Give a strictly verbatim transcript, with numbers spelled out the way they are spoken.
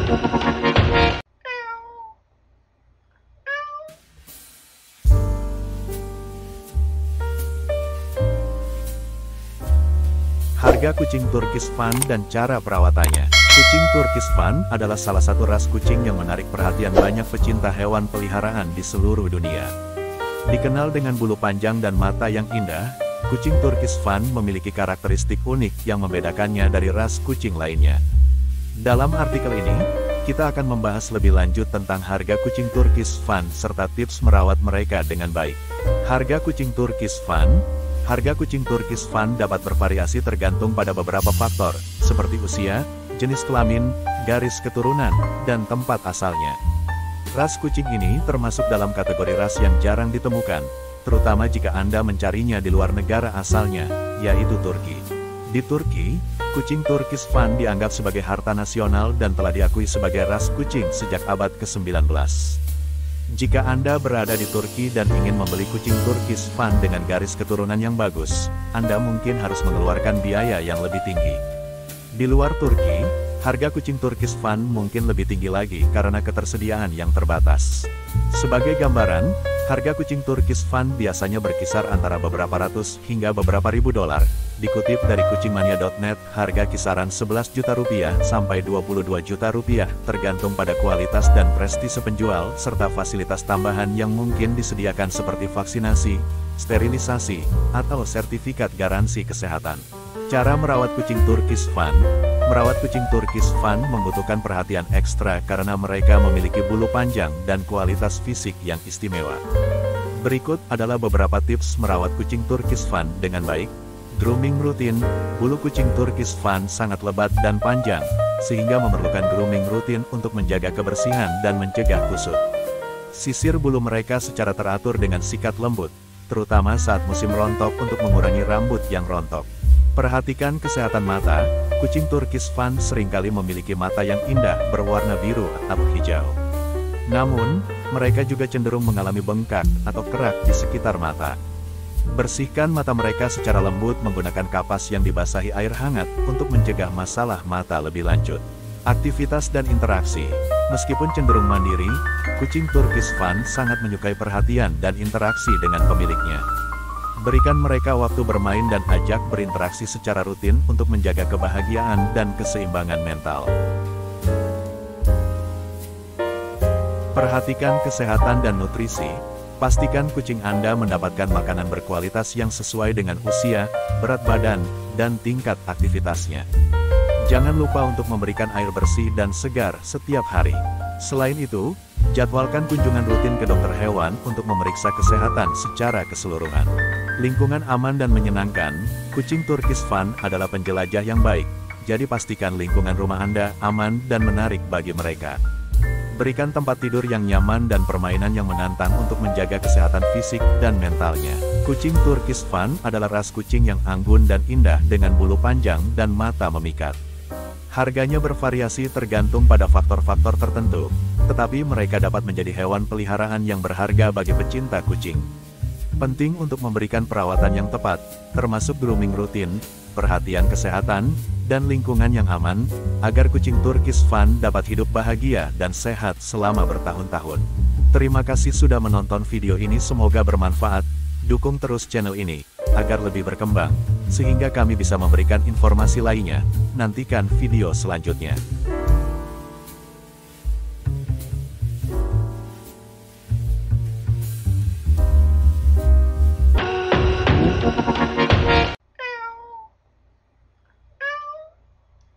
Harga kucing Turkish Van dan cara perawatannya. Kucing Turkish Van adalah salah satu ras kucing yang menarik perhatian banyak pecinta hewan peliharaan di seluruh dunia. Dikenal dengan bulu panjang dan mata yang indah, kucing Turkish Van memiliki karakteristik unik yang membedakannya dari ras kucing lainnya. Dalam artikel ini, kita akan membahas lebih lanjut tentang harga kucing Turkish Van serta tips merawat mereka dengan baik. Harga kucing Turkish Van. Harga kucing Turkish Van dapat bervariasi tergantung pada beberapa faktor, seperti usia, jenis kelamin, garis keturunan, dan tempat asalnya. Ras kucing ini termasuk dalam kategori ras yang jarang ditemukan, terutama jika Anda mencarinya di luar negara asalnya, yaitu Turki. Di Turki, kucing Turkish Van dianggap sebagai harta nasional dan telah diakui sebagai ras kucing sejak abad ke sembilan belas. Jika Anda berada di Turki dan ingin membeli kucing Turkish Van dengan garis keturunan yang bagus, Anda mungkin harus mengeluarkan biaya yang lebih tinggi. Di luar Turki, harga kucing Turkish Van mungkin lebih tinggi lagi karena ketersediaan yang terbatas. Sebagai gambaran, harga kucing Turkish Van biasanya berkisar antara beberapa ratus hingga beberapa ribu dolar. Dikutip dari kucingmania dot net, harga kisaran sebelas juta rupiah sampai dua puluh dua juta rupiah, tergantung pada kualitas dan prestise penjual, serta fasilitas tambahan yang mungkin disediakan seperti vaksinasi, sterilisasi, atau sertifikat garansi kesehatan. Cara merawat kucing Turkish Van. Merawat kucing Turkish Van membutuhkan perhatian ekstra karena mereka memiliki bulu panjang dan kualitas fisik yang istimewa. Berikut adalah beberapa tips merawat kucing Turkish Van dengan baik. Grooming rutin. Bulu kucing Turkish Van sangat lebat dan panjang, sehingga memerlukan grooming rutin untuk menjaga kebersihan dan mencegah kusut. Sisir bulu mereka secara teratur dengan sikat lembut, terutama saat musim rontok untuk mengurangi rambut yang rontok. Perhatikan kesehatan mata. Kucing Turkish Van seringkali memiliki mata yang indah berwarna biru atau hijau. Namun, mereka juga cenderung mengalami bengkak atau kerak di sekitar mata. Bersihkan mata mereka secara lembut menggunakan kapas yang dibasahi air hangat untuk mencegah masalah mata lebih lanjut. Aktivitas dan interaksi. Meskipun cenderung mandiri, kucing Turkish Van sangat menyukai perhatian dan interaksi dengan pemiliknya. Berikan mereka waktu bermain dan ajak berinteraksi secara rutin untuk menjaga kebahagiaan dan keseimbangan mental. Perhatikan kesehatan dan nutrisi. Pastikan kucing Anda mendapatkan makanan berkualitas yang sesuai dengan usia, berat badan, dan tingkat aktivitasnya. Jangan lupa untuk memberikan air bersih dan segar setiap hari. Selain itu, jadwalkan kunjungan rutin ke dokter hewan untuk memeriksa kesehatan secara keseluruhan. Lingkungan aman dan menyenangkan. Kucing Turkish Van adalah penjelajah yang baik, jadi pastikan lingkungan rumah Anda aman dan menarik bagi mereka. Berikan tempat tidur yang nyaman dan permainan yang menantang untuk menjaga kesehatan fisik dan mentalnya. Kucing Turkish Van adalah ras kucing yang anggun dan indah dengan bulu panjang dan mata memikat. Harganya bervariasi tergantung pada faktor-faktor tertentu, tetapi mereka dapat menjadi hewan peliharaan yang berharga bagi pecinta kucing. Penting untuk memberikan perawatan yang tepat, termasuk grooming rutin, perhatian kesehatan, dan lingkungan yang aman, agar kucing Turkish Van dapat hidup bahagia dan sehat selama bertahun-tahun. Terima kasih sudah menonton video ini, semoga bermanfaat. Dukung terus channel ini, agar lebih berkembang, sehingga kami bisa memberikan informasi lainnya. Nantikan video selanjutnya.